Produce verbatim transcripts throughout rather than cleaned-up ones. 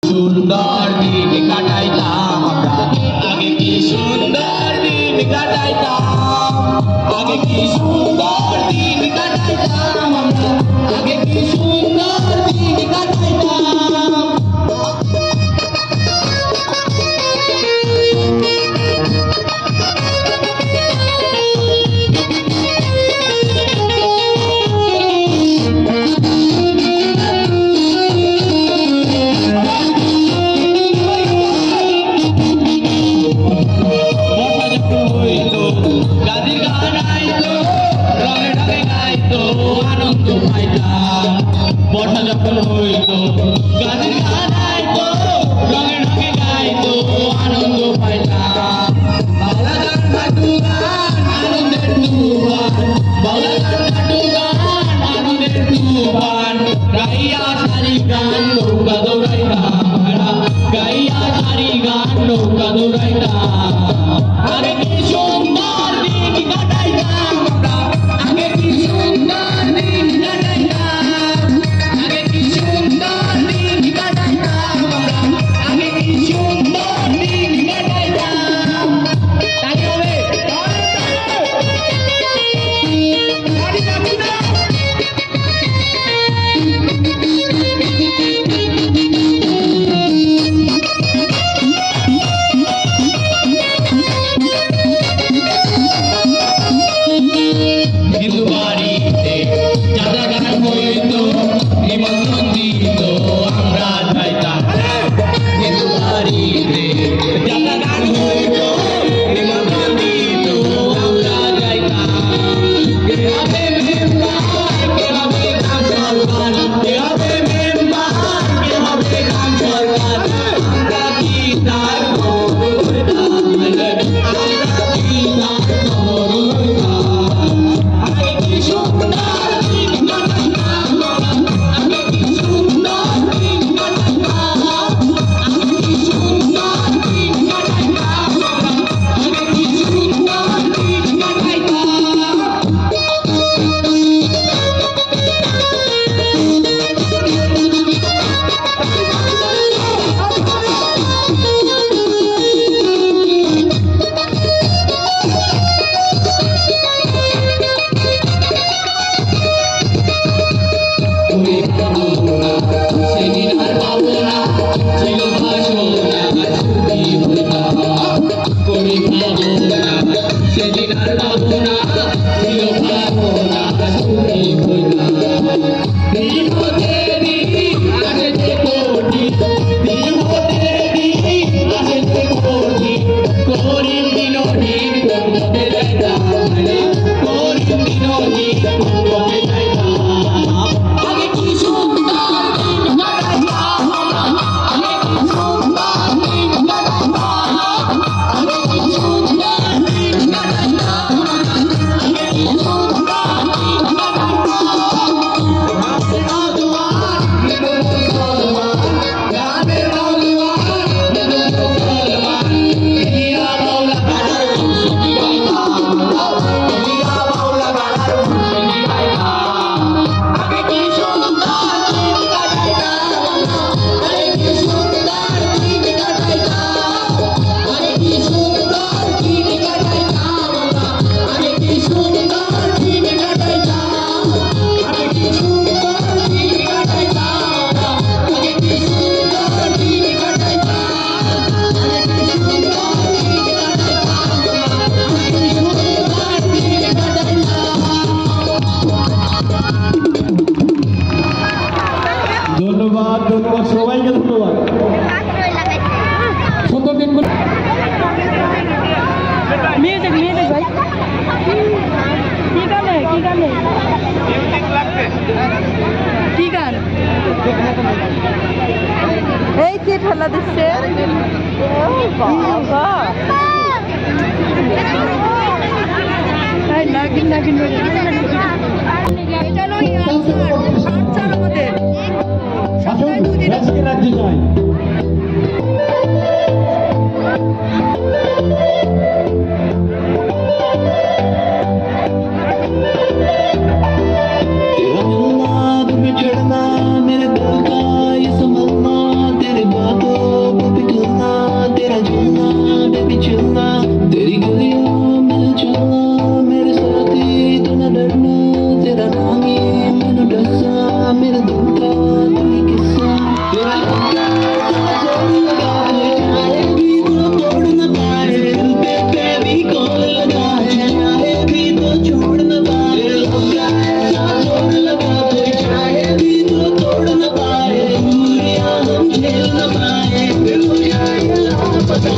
সুন্দর দিন কাটাইতাম আমরা আগে কি সুন্দর দিন কাটাইতাম আগে কি সুন্দর দিন কাটাইতাম আমরা আগে কি সুন্দর দিন কাটাইতাম বর্ষা যখন হইতো গানের গান আইতো রঙে রঙে গাইতো আনন্দ পাইতাম বাউলা গান হাটু গান আনন্দের তুফান বাউলা গান হাটু গান আনন্দের তুফান গাইয়া সারি গান নৌকা দৌড়াইতাম গাইয়া সারি গান নৌকা দৌড়াইতাম আগে কি সুন্দর দিন কাটাইতাম আমরা আগে কি সুন্দর দিন কাটাইতাম আগে কি সুন্দর দিন কাটাইতাম আমরা আগে কি সুন্দর দিন কাটাইতাম তাই হবে হিন্দু বাড়িতে চাঁদা গান হইতো নিমন্ত্রণ দিত আমরা যাইতাম হিন্দু বাড়িতে চাঁদা গান হইতো নিমন্ত্রণ দিত আমরা যাইতাম কে হবে মেম্বার কে হবে গ্রাম সরকার কে হবে মেম্বার কে হবে গ্রাম সরকার আমরা কি তার খবর হইতাম আমরা কি তার খবর হইতাম আগে কি সুন্দর দিন কাটাইতাম আগে কি সুন্দর দিন কাটাইতাম আগে কি সুন্দর দিন কাটাইতাম আগে কি সুন্দর দিন কাটাইতাম সেদিন আর পাবো না ছিল ভাষণা ছুটি হইতাম করি পাবো না সেদিন আর পাবো না ছিল ভাষণা ছুটি হইতাম দিন হতে দিন আসে যে কোটি দিন হতে দিন আসে যে কোটি করিম বিনোদিন কমতে যাইতাম করিম বিনোদিন কমতে যাইতাম আগে কি সুন্দর দিন কাটাইতাম আগে কি সুন্দর দিন কাটাইতাম আগে কি সুন্দর দিন কাটাইতাম আগে কি সুন্দর দিন কাটাইতাম রাতের আলোয়ার হিন্দু মুসলমান রাতের আলোয়ার হিন্দু মুসলমান ইয়া মাওলা গানার খুশি গাইতাম ইয়া মাওলা গানার খুশি গাইতাম আগে কি সুন্দর দিন কাটাইতাম আগে কি সুন্দর দিন কাটাইতাম আগে কি সুন্দর দিন কাটাইতাম আগে কি সুন্দর দিন কাটাইতাম আগে কি সুন্দর দিন কাটাইতাম আগে কি সুন্দর দিন কাটাইতাম আগে কি সুন্দর দিন ধন্যবাদ ধন্যবাদ সবাইকে ধন্যবাদ সুন্দর দিন মিউজিক মিউজিক ভাই কি গানে কি গানে কি গান এই কে ঠেলা দিচ্ছে নাগিন নাগিন এটা নয় আমাদের রাজ্যে নয় तेरा मिलना तुम्हें छड़ना मेरे दिल का ये संभलना तेरे बातों चलना तेरी गलियों में चलना मेरे साथी तू न डरना तेरा नाम ही मैनू दसा मेरे दिल का कोई किस्सा तेरा जोर लगा है चाहे भी तो तोड़ न पाए दिल पे तेरी कॉल लगा है चाहे भी तो छोड़ न पाए जोर लगा है चाहे भी तो तोड़ न पाए दूरियां हम झेल न पाए दिल जाए लापता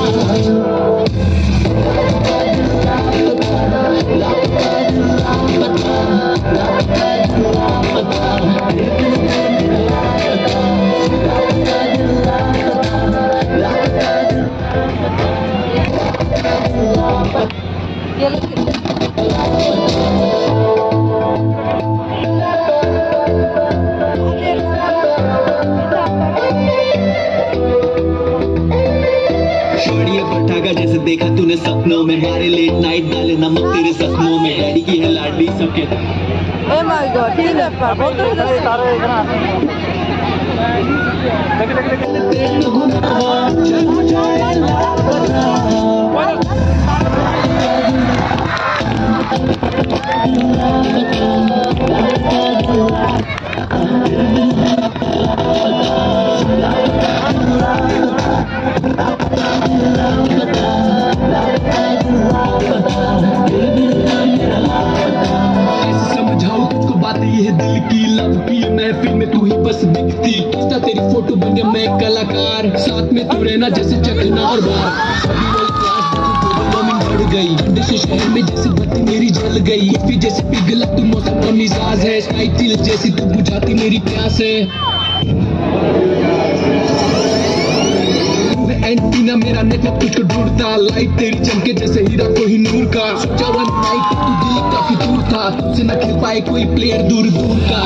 जैसे देखा तूने सपनों में मारे लेट नाइट डाले नमक तेरे जख्मों में डैडी की है लाडली सबके Oh my god, কি ব্যাপার বন্ধ হয়ে যাচ্ছে তারে এখানে দেখে দেখে समझाऊं तुझको बातें ये है दिल की लव की महफिल में तू ही बस दिखती किस्ता तेरी फोटो बन गया मैं कलाकार साथ में तू रहना जैसे चकना और बार बढ़ गई जैसे शहर में जैसे बत्ती मेरी जल गई फिर जैसे पिघला तू मौसम का मिजाज है स्काई जैसी तू बुझाती मेरी प्यास है एंटीना मेरा नेटवर्क तुझको ढूंढता लाइट तेरी चमके जैसे हीरा कोई नूर का सोचा वन नाइट तू दिल काफी दूर था तुझसे न खेल पाए कोई प्लेयर दूर दूर का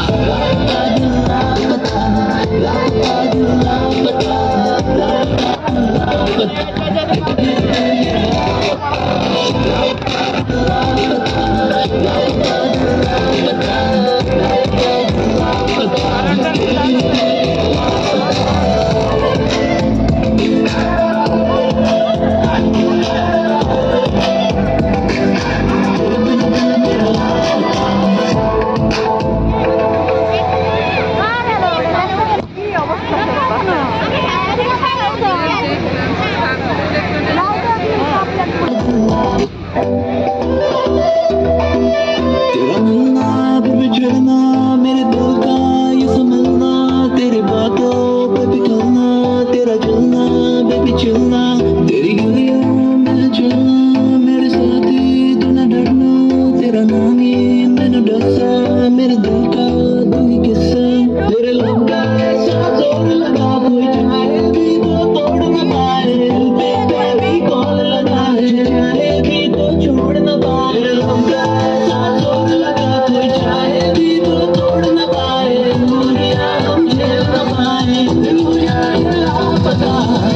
तेरा मिलना फिर बिछड़ना मेरे दिल का ये समझना तेरी बातों पे बिखरना तेरा जलना बेबी चलना तेरी गलियों में चलना मेरे साथी तू न डरना तेरा नाम ही मैनू दसा मेरे दिल का कोई किस्सा तेरे लव का ऐसा जोर लगा कोई चाहे भी तो तोड़ न पाए दिल पे तेरी कॉल लगा है चाहे भी तो छोड़ न पाए तेरे लव का ऐसा जोर लगा कोई चाहे भी तो तोड़ न पाए दूरियां हम झेल न पाए दिल जाए लापता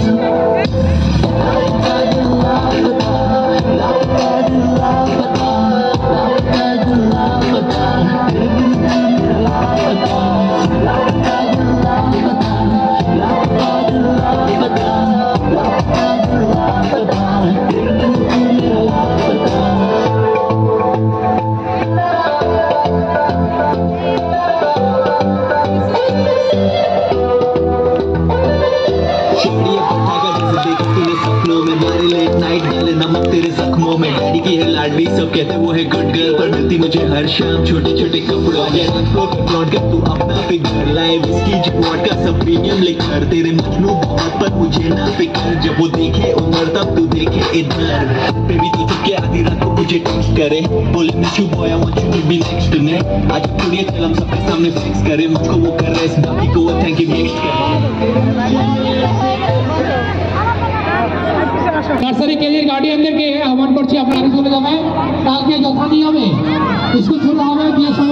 नमक तेरे जख्मों में डैडी की है लाडली सब कहते वो है गुड गर्ल पर मिलती मुझे हर शाम छोटे छोटे कपड़ों फ्लॉट कर तू अपना फिगर लाइव इसकी जॉट का सब प्रीमियम लेकर तेरे मजनू बहुत पर मुझे ना फिकर जब वो देखे उम्र तब तू देखे इधर बेबी तू चुप के आधी रात को मुझे टेक्स्ट करे बोले miss you boy I want you to be next to me आज पूरी चल हम सबके सामने फ्लेक्स करे मुझको वो कर रहा है इस बाकी को वो थैंक यू नेक्स्ट নার্সারি কেজির গার্ডিয়ানদেরকে আহ্বান করছি আপনারা চলে যাবেন কালকে যথা নিয়মে স্কুল শুরু হবে।